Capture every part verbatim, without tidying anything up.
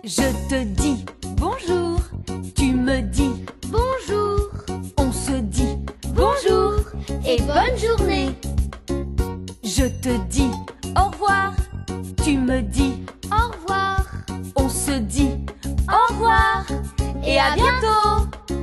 Je te dis bonjour, tu me dis bonjour, on se dit bonjour et bonne journée. Je te dis au revoir, tu me dis au revoir, on se dit au revoir et à bientôt.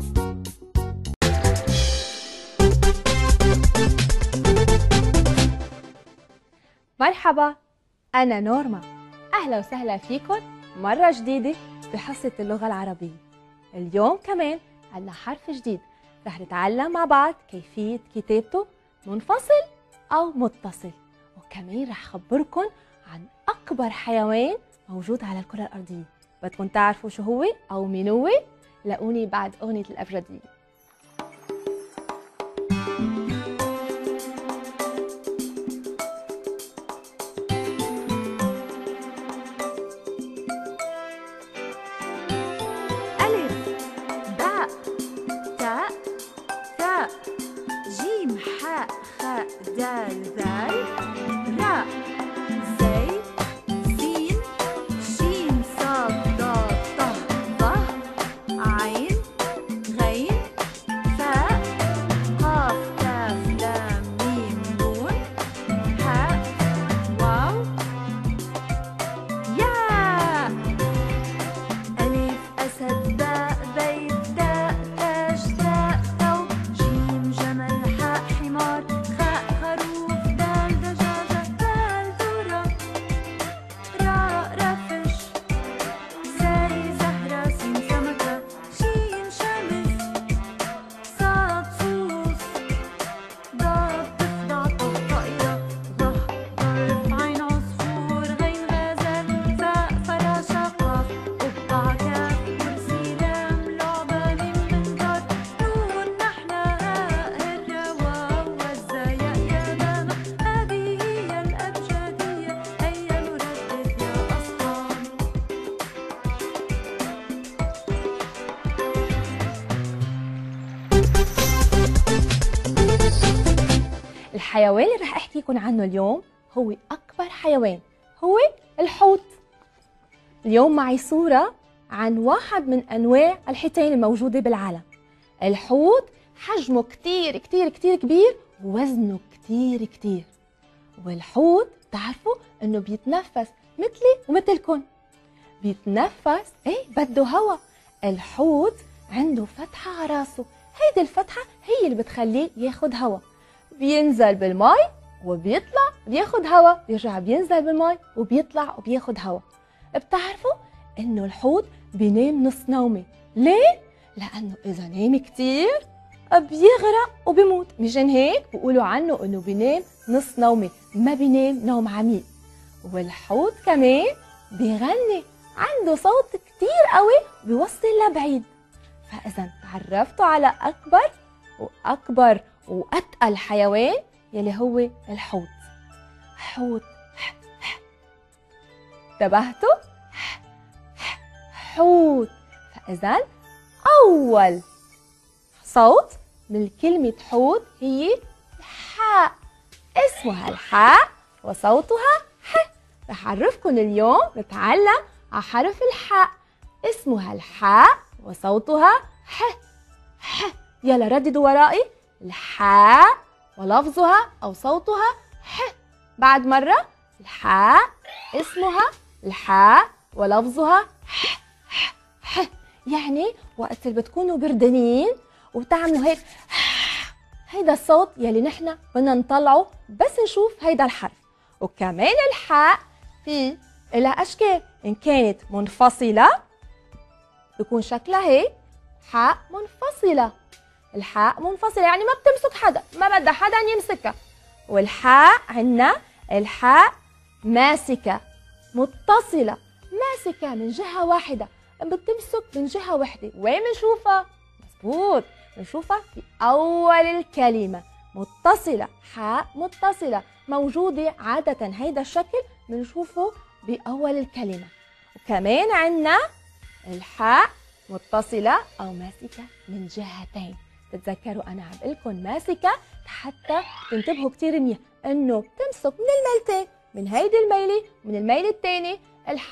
مرحبا، أنا نورما. أهلا وسهلا فيكم مرة جديدة بحصة اللغة العربية. اليوم كمان عنا حرف جديد رح نتعلم مع بعض كيفية كتابته منفصل أو متصل، وكمان رح خبركن عن أكبر حيوان موجود على الكرة الأرضية. بدكم تعرفوا شو هو أو مين هو؟ لاقوني بعد أغنية الأبجدية. جيم حاء خاء دال ذال راء زي سين شين صاد ضاد طه ظه عين غين فاء قاف كاف لام ميم نون حاء واو ياء ألف أسد باء بيت داء تاج ثاء ثو جيم جمل حاء حمار خاء خروف دال دجاجة دال ذرة راء رفش زي زهرة سين سمكة شين شمس صاد صوص ضاد ضفدع طف طائرة ظه ظرف عين عصفور غين غزال فاء فراشة قاف قبعة كاف كرسي لام لعبة ميم منظار نون نحلة هاء هرة واو وزة ياء يا دامة هذه هي الأبجدية هيا نردد يا أسطان. الحيوان اللي رح احكيكم عنه اليوم هو اكبر حيوان، هو الحوت. اليوم معي صورة عن واحد من انواع الحيتان الموجودة بالعالم. الحوت حجمه كتير كتير كتير كبير ووزنه كتير كتير. والحوت تعرفوا انه بيتنفس مثلي ومثلكن، بيتنفس ايه بده هوا. الحوت عنده فتحة على راسه، هيدي الفتحة هي اللي بتخليه ياخد هوا. بينزل بالمي وبيطلع بياخد هوا، بيرجع بينزل بالمي وبيطلع وبياخد هوا. بتعرفوا انه الحوت بينام نص نومه. ليه؟ لانه اذا نام كتير بيغرق وبيموت. مشان هيك بيقولوا عنه انه بينام نص نومه، ما بينام نوم عميق. والحوت كمان بيغني، عنده صوت كتير قوي بيوصل لبعيد. فاذا تعرفتوا على اكبر واكبر واتقل حيوان يلي هو الحوت. حوت انتبهتوا؟ حوت. فاذا اول صوت من كلمة حوت هي الحاء، اسمها الحاء وصوتها ح. رح اعرفكم اليوم نتعلم على حرف الحاء، اسمها الحاء وصوتها ح ح. يلا رددوا ورائي، الحاء ولفظها أو صوتها ح. بعد مرة، الحاء اسمها الحاء ولفظها ح ح ح. يعني وقت اللي بتكونوا بردانين وبتعملوا هيك هيدا الصوت يلي نحن بدنا نطلعه بس نشوف هيدا الحرف. وكمان الحاء في لها أشكال، إن كانت منفصلة بيكون شكلها هيك حاء منفصلة. الحاء منفصلة يعني ما بتمسك حدا، ما بدها حدا يمسكها. والحاء عنا الحاء ماسكة متصلة، ماسكة من جهة واحدة، بتمسك من جهة واحدة. وين بنشوفها؟ مظبوط، بنشوفها في أول الكلمة. متصلة، حاء متصلة موجودة عادة هيدا الشكل بنشوفه بأول الكلمة. وكمان عنا الحاء متصلة أو ماسكة من جهتين. تتذكروا أنا عم بقلكن ماسكة حتى تنتبهوا كتير منيح إنه بتمسك من الميلتين، من هيدي الميلة ومن الميلة الثانية الحرف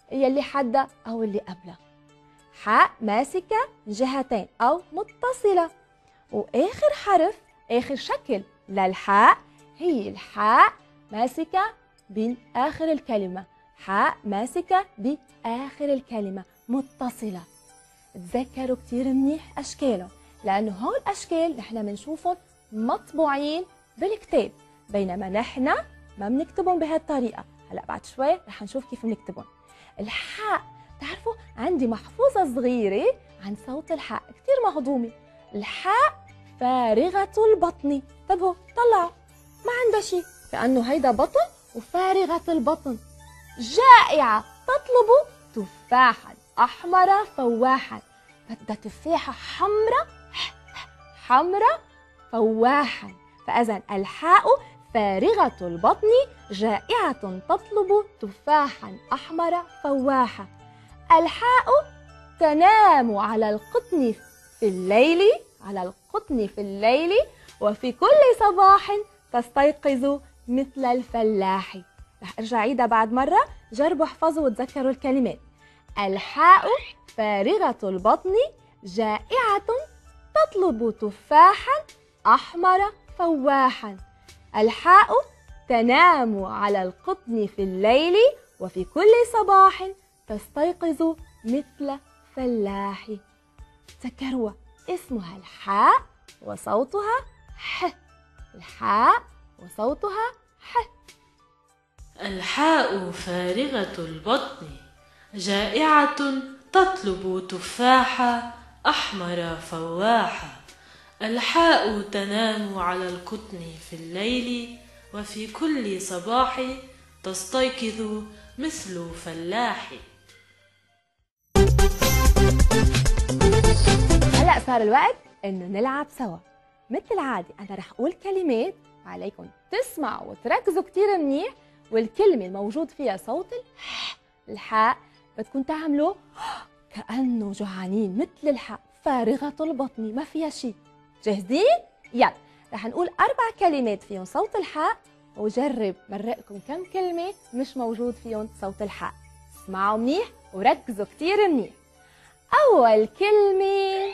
يلي حدها أو اللي قبلها. حاء ماسكة جهتين أو متصلة. وآخر حرف، آخر شكل للحاء هي الحاء ماسكة بين آخر الكلمة. حاء ماسكة بآخر الكلمة متصلة. تذكروا كتير منيح أشكالهم، لأنه هول الأشكال نحن بنشوفهم مطبوعين بالكتاب، بينما نحن ما بنكتبهم بهالطريقة. هلأ بعد شوي رح نشوف كيف بنكتبهم. الحاء، بتعرفوا عندي محفوظة صغيرة عن صوت الحاء كتير مهضومة. الحاء فارغة البطن. انتبهوا، طلعوا، ما عندها شيء، لأنه هيدا بطن وفارغة البطن. جائعة تطلب تفاحا أحمر فواحا. بدها تفاحة حمراء حمراء فواحا. فإذا الحاء فارغة البطن جائعة تطلب تفاحا أحمر فواحا. الحاء تنام على القطن في الليل، على القطن في الليل، وفي كل صباح تستيقظ مثل الفلاح. رح ارجع عيدها بعد مرة، جربوا احفظوا وتذكروا الكلمات. الحاء فارغة البطن جائعة تطلب تفاحا أحمر فواحا. الحاء تنام على القطن في الليل، وفي كل صباح تستيقظ مثل فلاح. تذكروها، اسمها الحاء وصوتها ح. الحاء وصوتها ح. الحاء فارغة البطن جائعة تطلب تفاحا أحمر فواحا. الحاء تنام على القطن في الليل، وفي كل صباح تستيقظ مثل فلاح. هلأ صار الوقت إنه نلعب سوا. مثل العادة أنا رح أقول كلمات، عليكم تسمعوا وتركزوا كتير منيح، والكلمة الموجود فيها صوت الح الحاء بدكم تعملوا كأنه جوعانين مثل الحاء. فارغة البطن ما فيها شيء. جاهزين؟ يلا رح نقول أربع كلمات فيهم صوت الحاء، وجرب مرقكم كم كلمة مش موجود فيهم صوت الحاء. اسمعوا منيح وركزوا كتير منيح. أول كلمة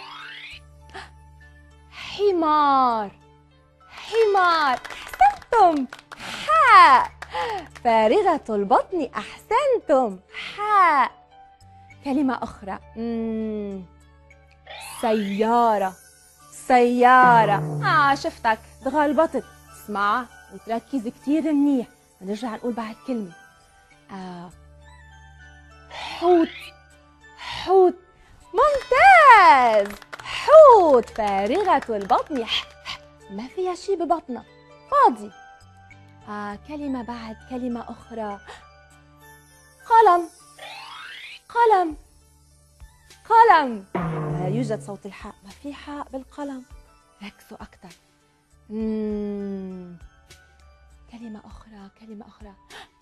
حمار. حمار، أحسنتم، حاء. فارغة البطن، أحسنتم، حاء. كلمة أخرى، مم. سيارة. سيارة، آه شفتك تغلبطت. اسمع وتركز كتير منيح. نرجع نقول بعد كلمة. آه. حوت. حوت، ممتاز. حوت فارغة البطن، ما فيها شي ببطنها، فاضي. آه كلمة بعد، كلمة أخرى. قلم. قلم. قلم، لا يوجد صوت الحاء، ما في حاء بالقلم. ركزوا أكثر. مم. كلمة أخرى، كلمة أخرى.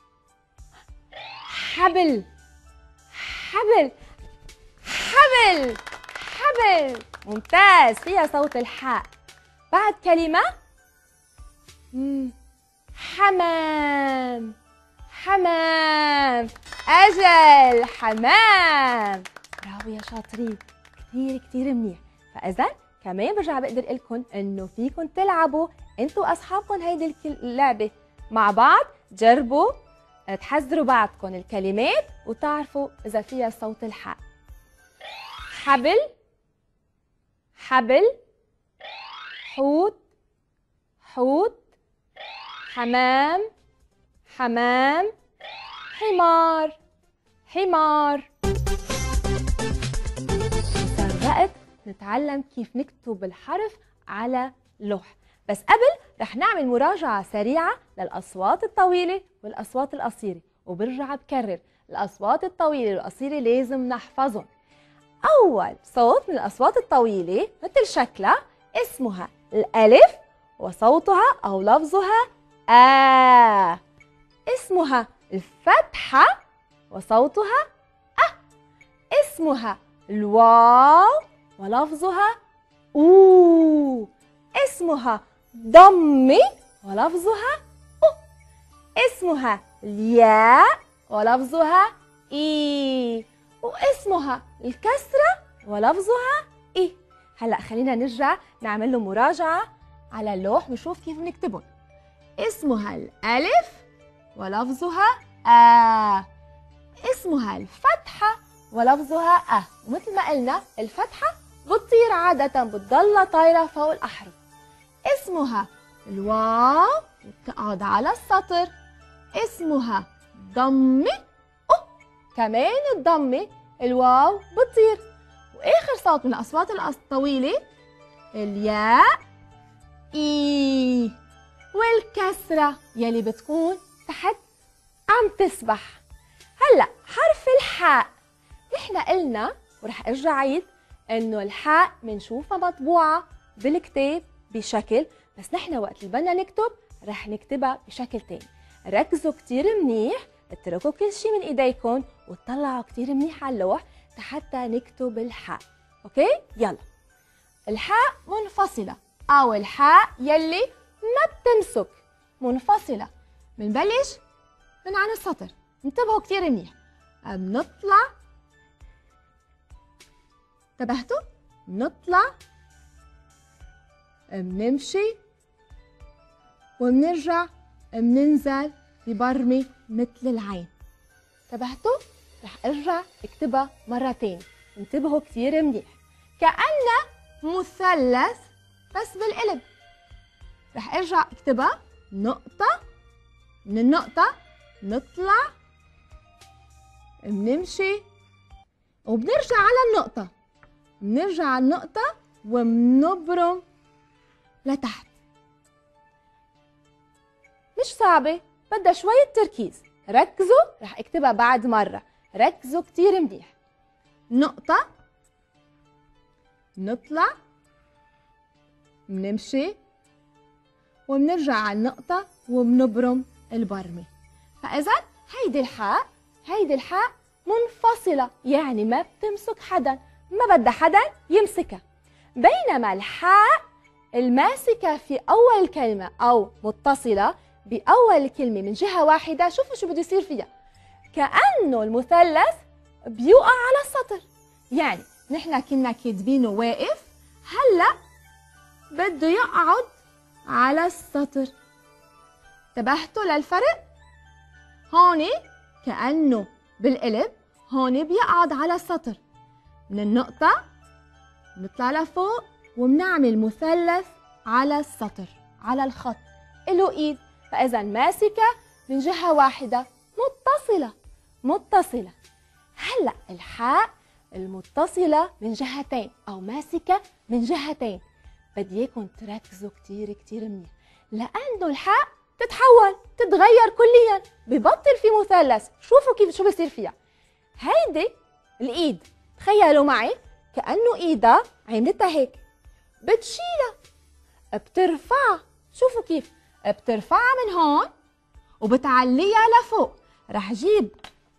حبل. حبل. حبل. حبل، ممتاز، فيها صوت الحاء. بعد كلمة. مم. حمام. حمام، أجل، حمام. برافو يا شاطرين، كتير كتير منيح. فإذا كمان برجع بقدر لكم إنه فيكم تلعبوا أنتوا وأصحابكم هيدي اللعبة مع بعض. جربوا تحذروا بعضكم الكلمات وتعرفوا إذا فيها صوت الحاء. حبل. حبل. حوت. حوت. حمام. حمام. حمار. حمار. صار وقت نتعلم كيف نكتب الحرف على لوح، بس قبل رح نعمل مراجعة سريعة للأصوات الطويلة والأصوات القصيرة، وبرجع بكرر الأصوات الطويلة والقصيرة لازم نحفظهم. أول صوت من الأصوات الطويلة مثل شكلها اسمها الألف وصوتها أو لفظها آ. اسمها الفتحة وصوتها أ. اسمها الواو ولفظها أو. اسمها ضمي ولفظها أو. اسمها الياء ولفظها إي، واسمها الكسرة ولفظها إي. هلأ خلينا نرجع نعمل له مراجعة على اللوح ونشوف كيف بنكتبهم. اسمها الألف ولفظها آ. اسمها الفتحة ولفظها أ. ومثل ما قلنا الفتحة بتطير عادة، بتضلها طايرة فوق الأحرف. اسمها الواو وبتقعد على السطر. اسمها ضمة أو، كمان الضمة الواو بتطير. وآخر صوت من الأصوات الطويلة الياء إي، والكسرة يلي بتكون تحت عم تسبح. هلأ حرف الحاء، نحن قلنا ورح ارجع عيد انه الحاء منشوفها مطبوعة بالكتاب بشكل، بس نحن وقت اللي بدنا نكتب رح نكتبها بشكل تاني. ركزوا كتير منيح، اتركوا كل شي من ايديكم وطلعوا كتير منيح على اللوح حتى نكتب الحاء. اوكي يلا. الحاء منفصلة او الحاء يلي ما بتمسك، منفصلة. بنبلش من عن السطر، انتبهوا كتير منيح. بنطلع، انتبهتوا؟ بنطلع، بنمشي، وبنرجع بننزل ببرمة مثل العين. انتبهتوا؟ رح ارجع اكتبها مرة تاني، انتبهوا كتير منيح. كأنها مثلث بس بالقلب. رح ارجع اكتبها نقطة، من النقطة نطلع، بنمشي، وبنرجع على النقطة، بنرجع على النقطة وبنبرم لتحت. مش صعبة، بدها شوية تركيز. ركزوا، رح اكتبها بعد مرة، ركزوا كتير منيح. نقطة، نطلع، بنمشي، وبنرجع على النقطة وبنبرم البرمة. فإذا هيدي الحاء، هيدي الحاء منفصلة، يعني ما بتمسك حدا، ما بدها حدا يمسكها. بينما الحاء الماسكة في أول الكلمة أو متصلة بأول الكلمة من جهة واحدة، شوفوا شو بده يصير فيها. كأنه المثلث بيوقع على السطر، يعني نحن كنا كاتبينه واقف، هلأ بده يقعد على السطر. انتبهتوا للفرق؟ هون كأنه بالقلب، هون بيقعد على السطر. من النقطة بنطلع لفوق وبنعمل مثلث على السطر، على الخط، له ايد. فإذا ماسكة من جهة واحدة، متصلة متصلة. هلأ الحاء المتصلة من جهتين أو ماسكة من جهتين، بدي اياكم تركزوا كتير كتير منيح، لأنه الحاء تتحول، تتغير كليا، ببطل في مثلث. شوفوا كيف شو بصير فيها. هيدي الإيد، تخيلوا معي كأنه إيدها عملتها هيك، بتشيلها، بترفعها. شوفوا كيف بترفعها من هون وبتعليها لفوق. رح جيب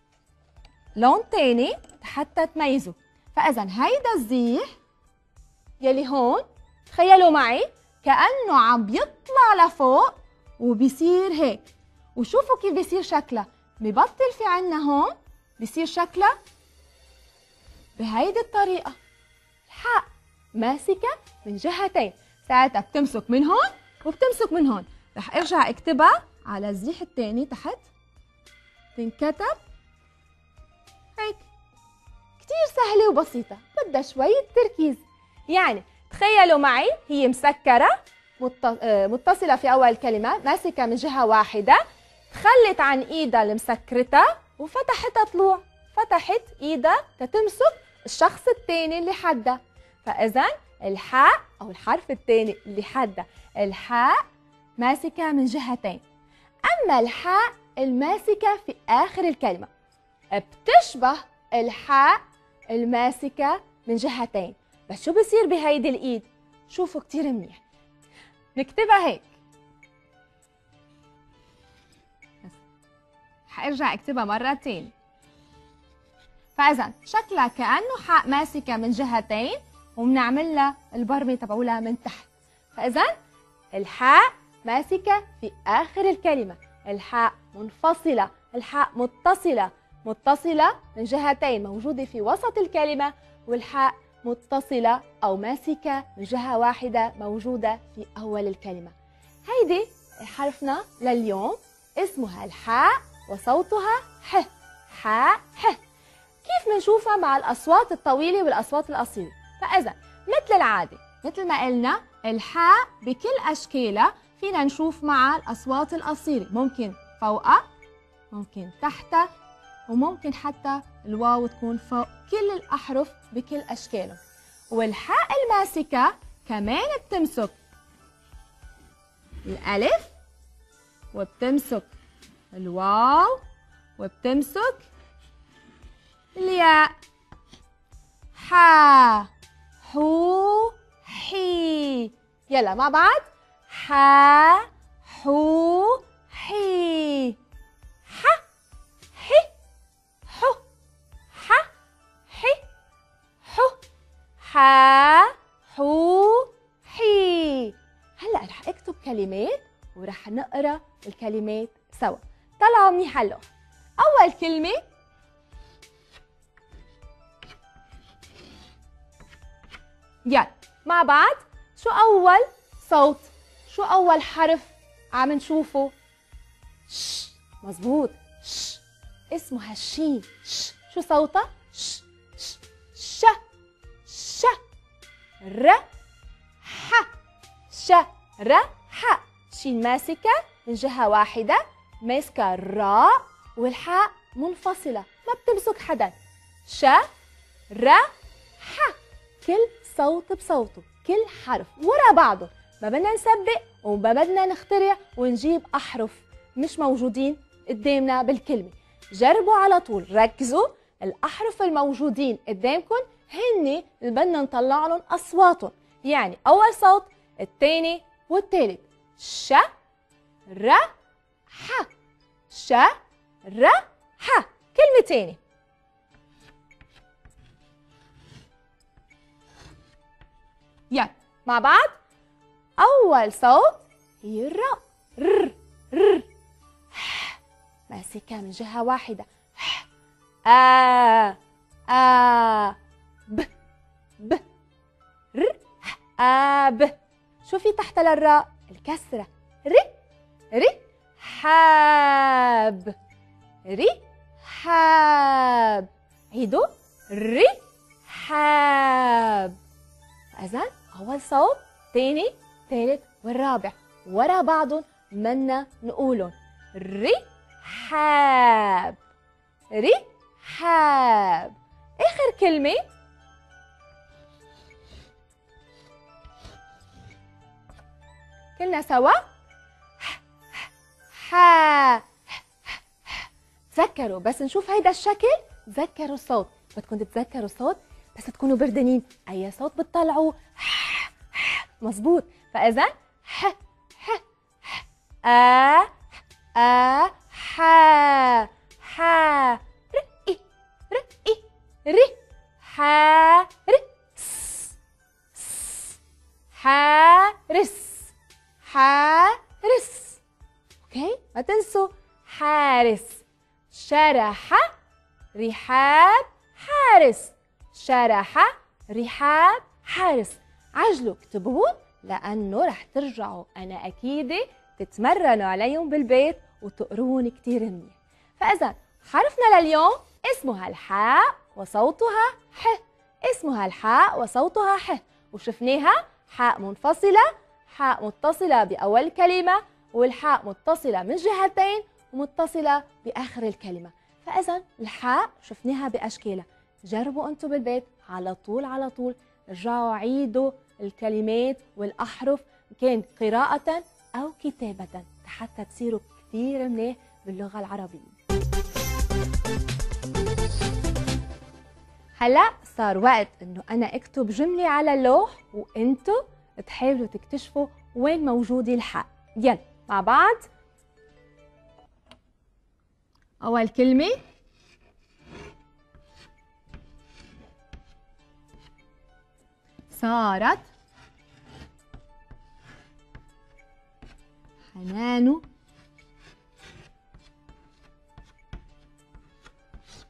لون تاني حتى تميزوا. فإذا هيدا الزيح يلي هون، تخيلوا معي كأنه عم بيطلع لفوق وبيصير هيك. وشوفوا كيف بيصير شكلها، ببطل في عنا هون، بيصير شكلها بهيدي الطريقة. الحاء ماسكة من جهتين، ساعتها بتمسك من هون وبتمسك من هون. رح ارجع اكتبها على الزيح الثاني تحت، تنكتب هيك. كتير سهلة وبسيطة، بدها شوية تركيز. يعني تخيلوا معي هي مسكرة متصلة في أول كلمة، ماسكة من جهة واحدة، تخلت عن إيدها المسكرتها وفتحتها طلوع، فتحت إيدها تتمسك الشخص الثاني اللي حدها. فإذا الحاء أو الحرف الثاني اللي حدها، الحاء ماسكة من جهتين. أما الحاء الماسكة في آخر الكلمة بتشبه الحاء الماسكة من جهتين، بس شو بصير بهيدي الإيد؟ شوفوا كتير منيح، نكتبها هيك. حارجع اكتبها مرة تاني. فإذا شكلها كأنه حاء ماسكة من جهتين وبنعمل لها البرمة تبعولها من تحت. فإذا الحاء ماسكة في آخر الكلمة، الحاء منفصلة، الحاء متصلة متصلة من جهتين موجودة في وسط الكلمة، والحاء متصلة أو ماسكة من جهة واحدة موجودة في أول الكلمة. هيدي حرفنا لليوم اسمها الحاء وصوتها ح. حاء ح. كيف منشوفها مع الأصوات الطويلة والأصوات القصيرة؟ فإذا مثل العادة مثل ما قلنا الحاء بكل أشكالها فينا نشوف مع الأصوات القصيرة، ممكن فوقها، ممكن تحتها، وممكن حتى الواو تكون فوق كل الأحرف بكل أشكالهم. والحاء الماسكة كمان بتمسك الألف وبتمسك الواو وبتمسك الياء. حا حو حي. يلا مع بعض. حا حو حي. ح ح ح ح ح ح حا حو حي. هلا رح اكتب كلمات ورح نقرا الكلمات سوا. طلعوا منيح اللوح. اول كلمه يلا مع بعض. شو اول صوت؟ شو اول حرف عم نشوفه؟ ش. مزبوط. ش اسمها الشين. ش. شو صوتها؟ ش ش ش ش ر ح. ش ر ح. شين ماسكة من جهة واحدة، ماسكة الراء والحاء منفصلة ما بتمسك حدا. ش ر ح. كل صوت بصوته، كل حرف ورا بعضه، ما بدنا نسبق وما بدنا نخترع ونجيب أحرف مش موجودين قدامنا بالكلمة. جربوا على طول، ركزوا. الأحرف الموجودين قدامكم هن اللي بدنا نطلع لهم أصواتهم، يعني أول صوت، الثاني والثالث. ش ر ح. ش ر ح. كلمة تاني. يلا مع بعض. أول صوت هي الراء. ر ر. ح. ماسكة من جهة واحدة. ح. آ آ ب ب ر آب. شو في تحت للراء؟ الكسرة. ر ر. حاب. ر حاب. عيدوا. ر حاب. إذن أول صوت، ثاني، ثالث والرابع ورا بعضهم منا نقولهم. ر حاب. ر حاب. آخر كلمة كلنا سوا. ح. تذكروا بس نشوف هيدا الشكل، تذكروا الصوت. بدكم تتذكروا الصوت بس تكونوا بردانين. أي صوت بتطلعوا مظبوط. فإذا ح ح ح آ آ ح ح ر ر ر ح ر س س حارس. حارس. اوكي ما تنسوا حارس. شرح رحاب حارس. شرح رحاب حارس. عجلوا اكتبوهم لأنه رح ترجعوا أنا أكيدة تتمرنوا عليهم بالبيت وتقروهم كتير منيح. فإذا حرفنا لليوم اسمها الحاء وصوتها ح. اسمها الحاء وصوتها ح، وشفناها حاء منفصلة، حاء متصلة بأول كلمة، والحاء متصلة من جهتين ومتصلة بآخر الكلمة. فإذا الحاء شفناها بأشكالها. جربوا أنتم بالبيت على طول على طول، رجعوا عيدوا الكلمات والأحرف كان قراءة أو كتابة حتى تصيروا كثير منيح باللغة العربية. هلا صار وقت إنه أنا أكتب جملة على اللوح وأنتم تحاولوا تكتشفوا وين موجودة الحاء. يلا مع بعض. أول كلمة صارت حنان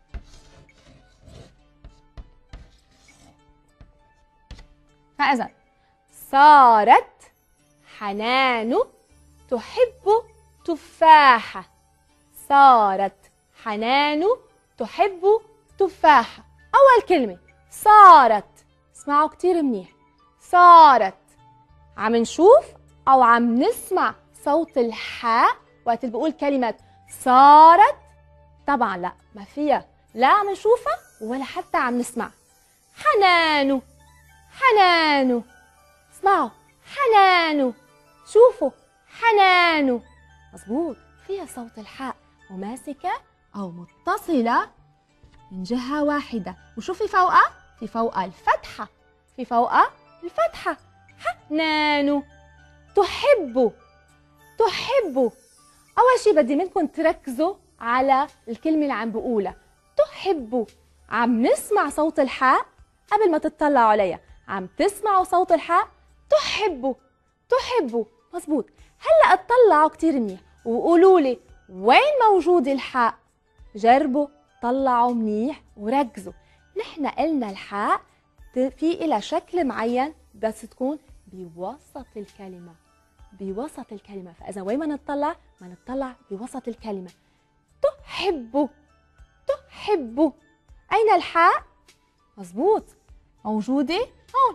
فإذا صارت حنان تحب تفاحة. صارت حنان تحب تفاحة. أول كلمة صارت، اسمعوا كتير منيح. صارت عم نشوف أو عم نسمع صوت الحاء وقت اللي بقول كلمة صارت؟ طبعا لا، ما فيها لا عم نشوفها ولا حتى عم نسمع. حنان، حنان، اسمعوا حنان، شوفوا حنان، مظبوط، فيها صوت الحاء وماسكة أو متصلة من جهة واحدة. وشو في فوقها؟ في فوقها الفتحة، في فوقها الفتحة. حنان تحب، تحب. أول شي بدي منكم تركزوا على الكلمة اللي عم بقولها تحب. عم نسمع صوت الحاء قبل ما تطلعوا عليها، عم تسمعوا صوت الحاء تحبوا، تحبوا، مظبوط. هلا اطلعوا كتير منيح وقولوا لي وين موجود الحاء. جربوا طلعوا منيح وركزوا. نحن قلنا الحاء في إلها شكل معين بس تكون بوسط الكلمة، بوسط الكلمة. فإذا وين ما نطلع ما نطلع بوسط الكلمة. تحب، تحب. أين الحاء؟ مظبوط، موجودة هون.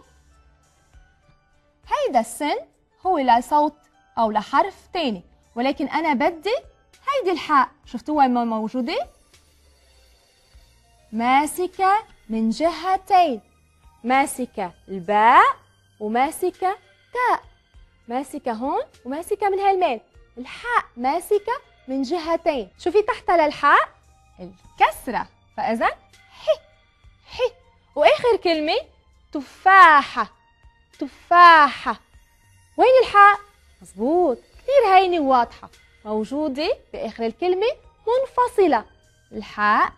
هيدا السن هو لصوت أو لحرف تاني، ولكن أنا بدي هيدي الحاء. شفتوا وين ما موجودة؟ ماسكة من جهتين، ماسكة الباء وماسكة تاء، ماسكة هون وماسكة من هالميل. الحاء ماسكة من جهتين. شو في تحتها للحاء؟ الكسرة. فإذا حي، حي. وآخر كلمة تفاحة، تفاحة. وين الحاء؟ مظبوط، كثير هينة وواضحة، موجودة بآخر الكلمة منفصلة الحاء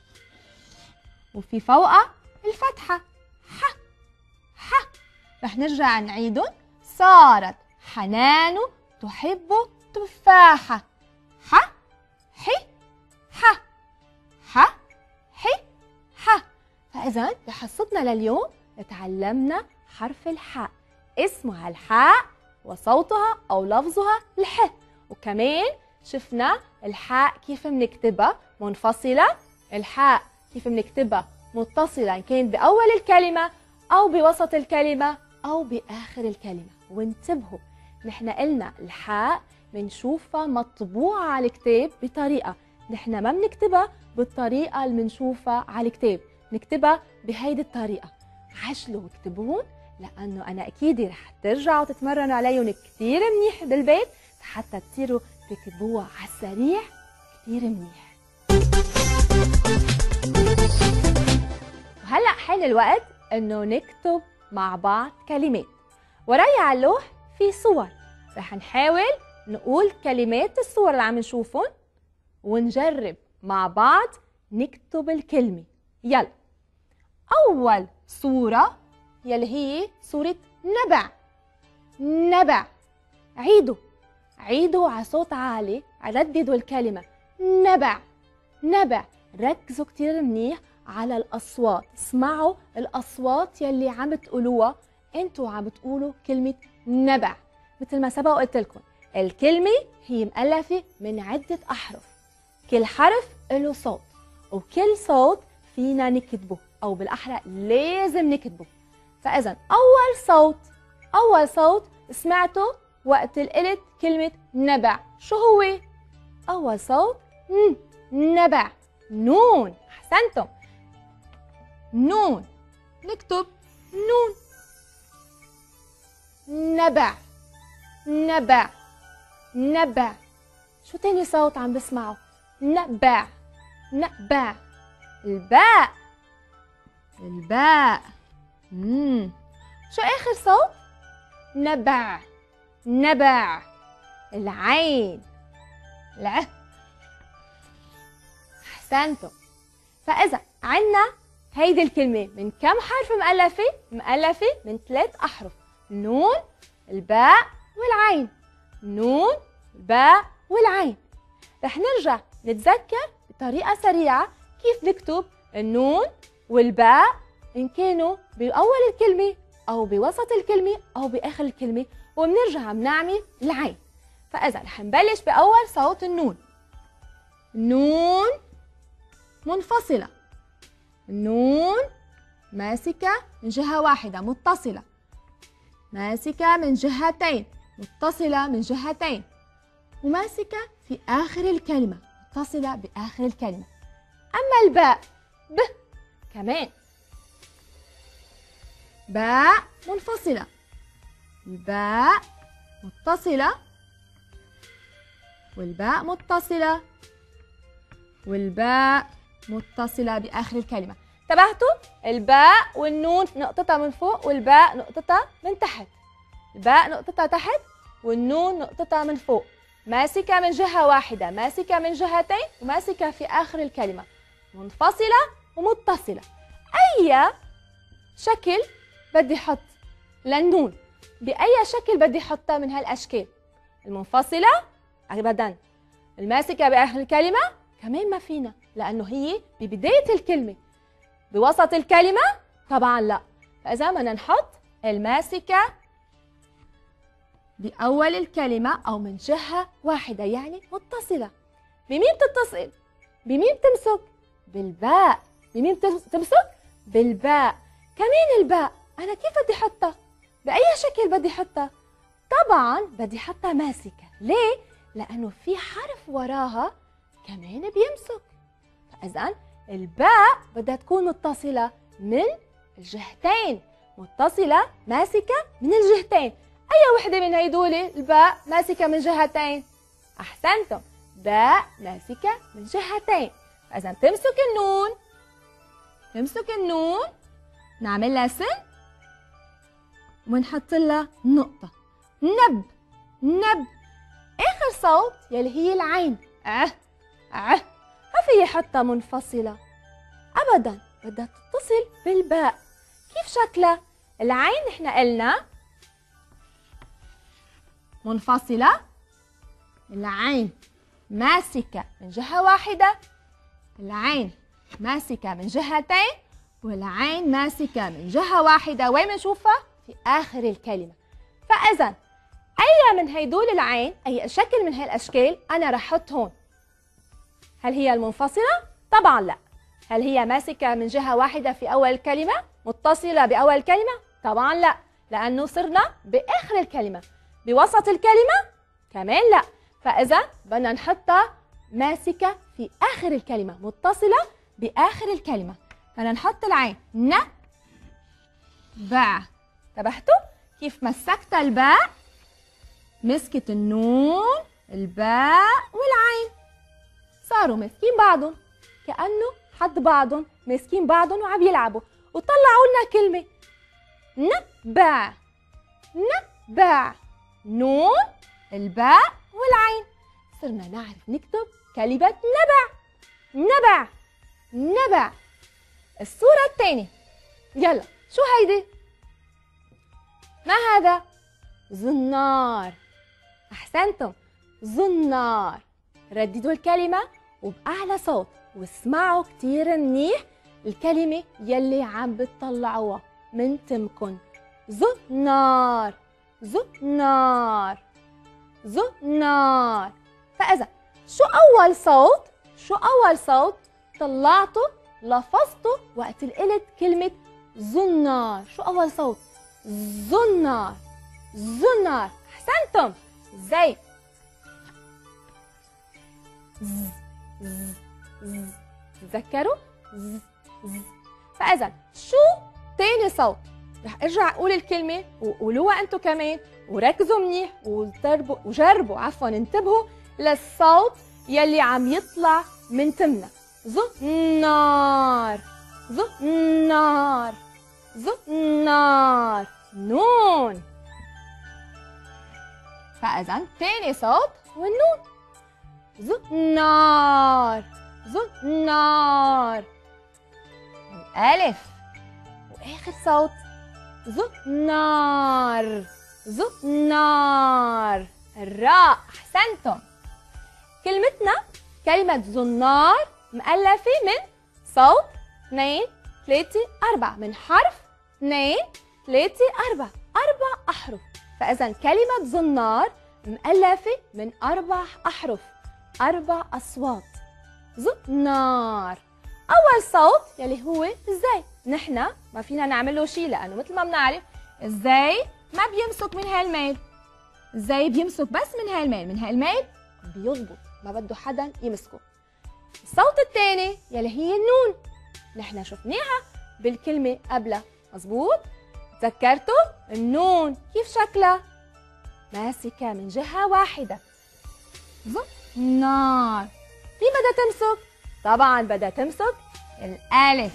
وفي فوقها الفتحة. ح، ح. رح نرجع نعيدهم. صارت حنان تحب تفاحة. ح، حي، ح، ح، حي، ح. فإذا بحصتنا لليوم تعلمنا حرف الحاء، اسمها الحاء وصوتها أو لفظها الح. وكمان شفنا الحاء كيف بنكتبها منفصلة، الحاء كيف بنكتبها متصلة إن كانت بأول الكلمة أو بوسط الكلمة أو بآخر الكلمة. وانتبهوا نحن قلنا الحاء بنشوفها مطبوعة على الكتاب بطريقة، نحن ما بنكتبها بالطريقة اللي بنشوفها على الكتاب، نكتبها بهيدي الطريقة. عجلوا واكتبوهم لأنه أنا أكيد رح ترجعوا تتمرنوا عليهم كتير منيح بالبيت حتى تصيروا تكتبوها على السريع كتير منيح. وهلأ حان الوقت إنه نكتب مع بعض كلمات. وراي على اللوح في صور، رح نحاول نقول كلمات الصور اللي عم نشوفهم ونجرب مع بعض نكتب الكلمة. يلا، أول صورة يلي هي صورة نبع. نبع، عيدوا عيدوا على صوت عالي، رددوا الكلمة نبع، نبع. ركزوا كتير منيح على الأصوات، اسمعوا الأصوات يلي عم تقولوها انتوا عم تقولوا كلمة نبع. مثل ما سبق قلت لكم الكلمة هي مؤلفة من عدة أحرف، كل حرف له صوت وكل صوت فينا نكتبه أو بالأحرى لازم نكتبه. فإذا أول صوت أول صوت سمعته وقت اللي قلت كلمة نبع شو هو؟ أول صوت ن، نبع، نون. أحسنتم، نون. نكتب نون. نبع، نبع، نبع. شو تاني صوت عم بسمعه؟ نبع، نبع. الباء، الباء. مم. شو آخر صوت؟ نبع، نبع. العين، الع. أحسنتم. فإذا عنا هيدي الكلمة من كم حرف مؤلفة؟ مؤلفة من ثلاث أحرف، نون، الباء، والعين. نون، الباء، والعين. رح نرجع نتذكر بطريقة سريعة كيف نكتب النون والباء إن كانوا بأول الكلمة أو بوسط الكلمة أو بآخر الكلمة، وبنرجع بنعمل العين. فإذا رح نبلش بأول صوت النون. نون منفصلة، النون ماسكة من جهة واحدة متصلة، ماسكة من جهتين متصلة من جهتين، وماسكة في آخر الكلمة متصلة بآخر الكلمة. أما الباء ب كمان باء منفصلة، الباء متصلة والباء متصلة والباء متصلة بآخر الكلمة. انتبهتوا؟ الباء والنون نقطتها من فوق والباء نقطتها من تحت. الباء نقطتها تحت والنون نقطتها من فوق، ماسكة من جهة واحدة، ماسكة من جهتين، وماسكة في آخر الكلمة، منفصلة ومتصلة. أي شكل بدي حط للنون؟ بأي شكل بدي حطها من هالأشكال؟ المنفصلة أبداً، الماسكة بآخر الكلمة كمان ما فينا، لأنه هي ببداية الكلمة. بوسط الكلمة طبعاً لا. فإذا بدنا نحط الماسكة بأول الكلمة أو من جهة واحدة، يعني متصلة. بمين بتتصل؟ بمين بتمسك؟ بالباء. بمين بتمسك؟ بالباء. كمان الباء أنا كيف بدي حطها؟ بأي شكل بدي حطها؟ طبعاً بدي حطها ماسكة. ليه؟ لأنه في حرف وراها كمان بيمسك. فإذن الباء بدها تكون متصلة من الجهتين، متصلة ماسكة من الجهتين. أي وحدة من هيدول الباء ماسكة من جهتين؟ أحسنتم، باء ماسكة من جهتين. فإذا تمسك النون، تمسك النون نعمل لها سن ونحط لها نقطة. نب نب. آخر صوت يلي هي العين أه أه ما في حطها منفصلة أبداً، بدها تتصل بالباء. كيف شكلها؟ العين نحن قلنا منفصلة، العين ماسكة من جهة واحدة، العين ماسكة من جهتين، والعين ماسكة من جهة واحدة. وين بنشوفها؟ في آخر الكلمة. فإذا أي من هيدول العين، أي شكل من هاي الأشكال أنا رح أحط هون. هل هي المنفصلة؟ طبعاً لا. هل هي ماسكة من جهة واحدة في أول الكلمة؟ متصلة بأول الكلمة؟ طبعاً لا، لأنه صرنا بآخر الكلمة. بوسط الكلمة؟ كمان لا. فإذا بدنا نحطها ماسكة في آخر الكلمة، متصلة بآخر الكلمة. بدنا نحط العين ن باء. انتبهتوا كيف مسكت الباء؟ مسكت النون، الباء والعين، صاروا ماسكين بعضهم، كأنه حد بعضهم ماسكين بعضهم وعم يلعبوا، وطلعوا لنا كلمة نباع. نباع، نون، الباء والعين، صرنا نعرف نكتب كلمة نبع. نبع نبع. الصورة الثانية، يلا شو هيدي؟ ما هذا؟ زنار. أحسنتم، زنار. رددوا الكلمة وبأعلى صوت واسمعوا كتير منيح الكلمة يلي عم بتطلعوها من تمكن. زنار زنار زنار. فإذا شو أول صوت؟ شو أول صوت طلعته لفظته وقت قلت كلمة زنار؟ شو أول صوت؟ زنار زنار. أحسنتم، زي ز ز ز. تذكروا؟ ز ز. فإذا شو تاني صوت؟ رح ارجع اقول الكلمة وقولوها انتم كمان وركزوا منيح وجربوا وجربوا عفوا انتبهوا للصوت يلي عم يطلع من تمنا. زنار زنار زنار. نون. فإذا تاني صوت والنون. زنار زنار. الألف. وآخر صوت زنار زنار. الراء. أحسنتم. كلمتنا كلمة زنار مؤلفة من صوت اثنين ثلاثة أربعة، من حرف اثنين ثلاثة أربعة أربع أحرف. فإذا كلمة زنار مؤلفة من أربع أحرف، أربع أصوات. زنار. أول صوت يلي هو الزي، نحن ما فينا نعمل له شيء لأنه مثل ما بنعرف الزي ما بيمسك من هالميل، الزي بيمسك بس من هالميل، من هالميل بيضبط، ما بده حدا يمسكه. الصوت الثاني يلي هي النون، نحن شفناها بالكلمة قبلها، مزبوط؟ تذكرتوا؟ النون كيف شكلها؟ ماسكة من جهة واحدة. زنار. مين بدها تمسك؟ طبعا بدها تمسك الألف.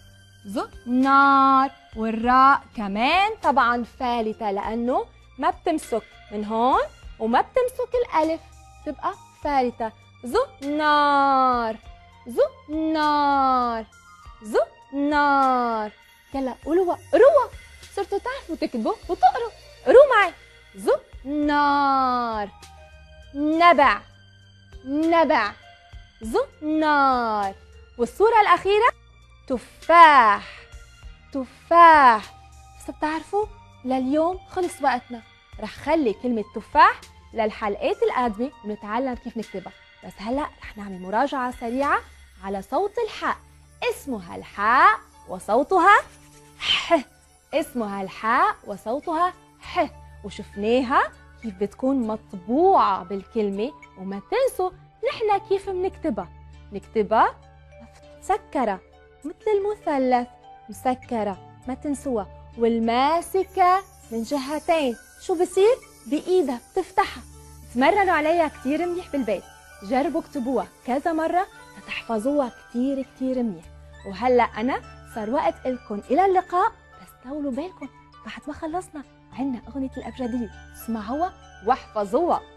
زنار. والراء كمان طبعا فالتة لأنه ما بتمسك من هون وما بتمسك الألف، تبقى فالتة. زنار. زنار. زنار. يلا قولوا قروا، صرتوا تعرفوا تكتبوا وتقروا، قروا معي. زنار. نبع. نبع. زنار. والصورة الأخيرة تفاح. تفاح. بس بتعرفوا لليوم خلص وقتنا، رح خلي كلمة تفاح للحلقات القادمة ونتعلم كيف نكتبها. بس هلأ رح نعمل مراجعة سريعة على صوت الحاء. اسمها الحاء وصوتها ح. اسمها الحاء وصوتها ح، وشفناها كيف بتكون مطبوعة بالكلمة. وما تنسوا نحن كيف بنكتبها، نكتبها مسكرة مثل المثلث، مسكرة ما تنسوها. والماسكة من جهتين شو بصير؟ بإيدها بتفتحها. تمرنوا عليها كتير منيح بالبيت، جربوا اكتبوها كذا مرة لتحفظوها كتير كتير منيح. وهلأ أنا صار وقت إلكم إلى اللقاء، بس طولوا بالكم بعد ما خلصنا عنا أغنية الأبجدية، اسمعوها واحفظوها.